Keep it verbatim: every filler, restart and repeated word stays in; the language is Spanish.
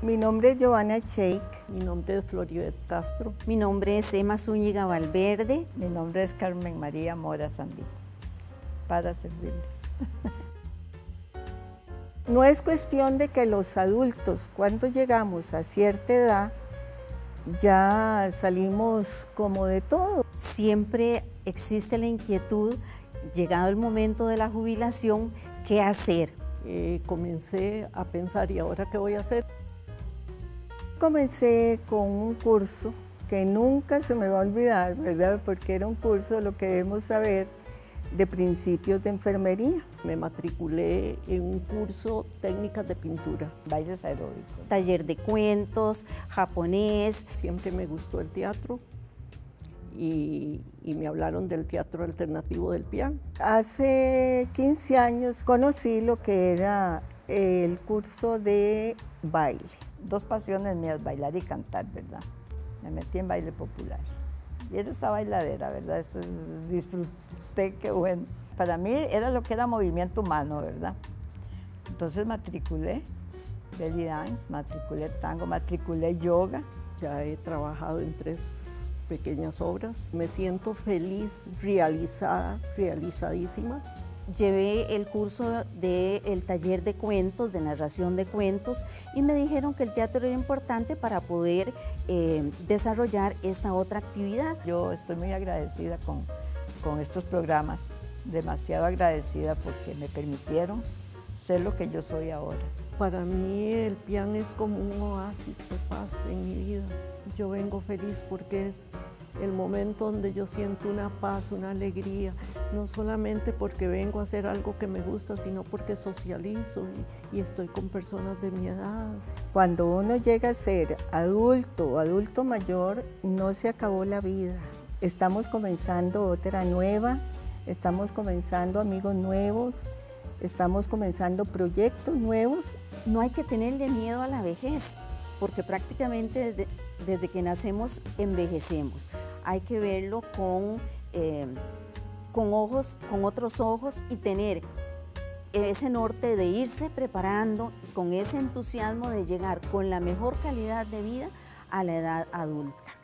Mi nombre es Giovanna Sheik. Mi nombre es Floribet Castro. Mi nombre es Emma Zúñiga Valverde. Mi nombre es Carmen María Mora Sandí, para servirles. No es cuestión de que los adultos, cuando llegamos a cierta edad, ya salimos como de todo. Siempre existe la inquietud, llegado el momento de la jubilación, ¿qué hacer? Eh, comencé a pensar, ¿y ahora qué voy a hacer? Comencé con un curso que nunca se me va a olvidar, ¿verdad? Porque era un curso de lo que debemos saber de principios de enfermería. Me matriculé en un curso técnicas de pintura. Bailes aeróbicos. Taller de cuentos, japonés. Siempre me gustó el teatro y, y me hablaron del teatro alternativo del piano. Hace quince años conocí lo que era el curso de baile. Dos pasiones mías, bailar y cantar, ¿verdad? Me metí en baile popular. Y era esa bailadera, ¿verdad? Eso, disfruté, qué bueno. Para mí era lo que era movimiento humano, ¿verdad? Entonces matriculé belly dance, matriculé tango, matriculé yoga. Ya he trabajado en tres pequeñas obras. Me siento feliz, realizada, realizadísima. Llevé el curso del taller de cuentos, de narración de cuentos, y me dijeron que el teatro era importante para poder eh, desarrollar esta otra actividad. Yo estoy muy agradecida con, con estos programas, demasiado agradecida porque me permitieron ser lo que yo soy ahora. Para mí el piano es como un oasis de paz en mi vida. Yo vengo feliz porque es el momento donde yo siento una paz, una alegría, no solamente porque vengo a hacer algo que me gusta, sino porque socializo y, y estoy con personas de mi edad. Cuando uno llega a ser adulto o adulto mayor, no se acabó la vida. Estamos comenzando otra nueva, estamos comenzando amigos nuevos, estamos comenzando proyectos nuevos. No hay que tenerle miedo a la vejez, porque prácticamente desde, desde que nacemos envejecemos. Hay que verlo con, eh, con, ojos, con otros ojos y tener ese norte de irse preparando con ese entusiasmo de llegar con la mejor calidad de vida a la edad adulta.